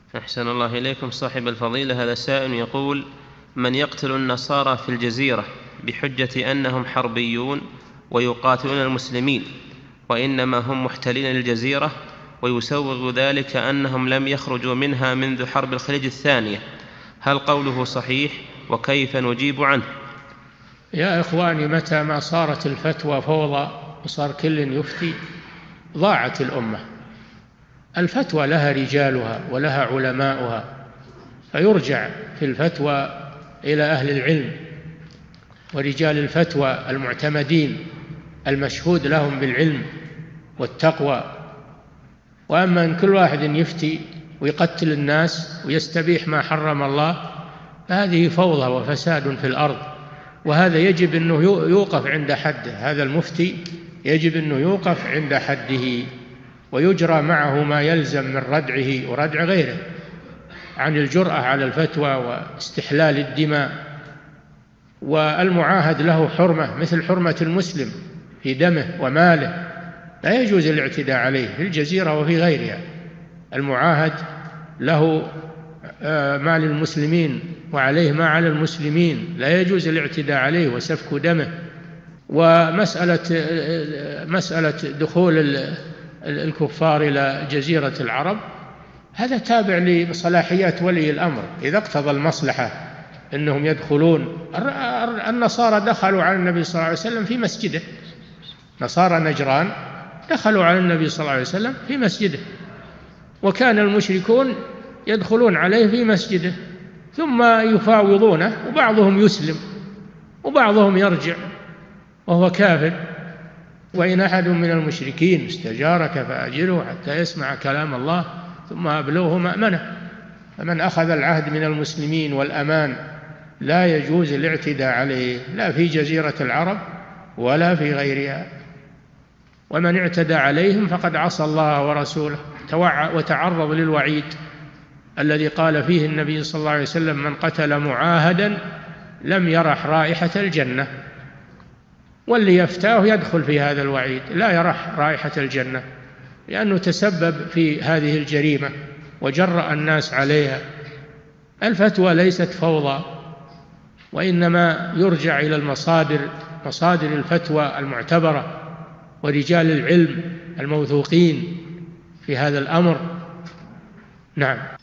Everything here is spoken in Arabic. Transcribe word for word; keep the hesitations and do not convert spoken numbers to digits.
أحسن الله إليكم صاحب الفضيلة. هذا سائل يقول: من يقتل النصارى في الجزيرة بحجة أنهم حربيون ويقاتلون المسلمين وإنما هم محتلين للجزيرة، ويسوغ ذلك أنهم لم يخرجوا منها منذ حرب الخليج الثانية، هل قوله صحيح؟ وكيف نجيب عنه؟ يا إخواني، متى ما صارت الفتوى فوضى وصار كل يفتي ضاعت الأمة. الفتوى لها رجالها ولها علماؤها، فيرجع في الفتوى إلى أهل العلم ورجال الفتوى المعتمدين المشهود لهم بالعلم والتقوى. وأما أن كل واحد يفتي ويقتل الناس ويستبيح ما حرم الله، فهذه فوضى وفساد في الأرض، وهذا يجب أنه يوقف عند حده. هذا المفتي يجب أنه يوقف عند حده ويجرى معه ما يلزم من ردعه وردع غيره عن الجرأة على الفتوى واستحلال الدماء. والمعاهد له حرمة مثل حرمة المسلم في دمه وماله، لا يجوز الاعتداء عليه في الجزيرة وفي غيرها. المعاهد له مال المسلمين وعليه ما على المسلمين، لا يجوز الاعتداء عليه وسفك دمه. ومسألة مسألة دخول الكفار إلى جزيرة العرب هذا تابع لصلاحيات ولي الأمر، إذا اقتضى المصلحة أنهم يدخلون. النصارى دخلوا على النبي صلى الله عليه وسلم في مسجده، نصارى نجران دخلوا على النبي صلى الله عليه وسلم في مسجده، وكان المشركون يدخلون عليه في مسجده ثم يفاوضونه، وبعضهم يسلم وبعضهم يرجع وهو كافر. وإن أحد من المشركين استجارك فأجره حتى يسمع كلام الله ثم أبلغه مأمنه. فمن أخذ العهد من المسلمين والأمان لا يجوز الاعتداء عليه، لا في جزيرة العرب ولا في غيرها. ومن اعتدى عليهم فقد عصى الله ورسوله وتعرض للوعيد الذي قال فيه النبي صلى الله عليه وسلم: من قتل معاهدا لم يرح رائحة الجنة. واللي يفتاه يدخل في هذا الوعيد، لا يرح رائحة الجنة، لأنه تسبب في هذه الجريمة وجرأ الناس عليها. الفتوى ليست فوضى، وإنما يرجع إلى المصادر، مصادر الفتوى المعتبرة ورجال العلم الموثوقين في هذا الأمر. نعم.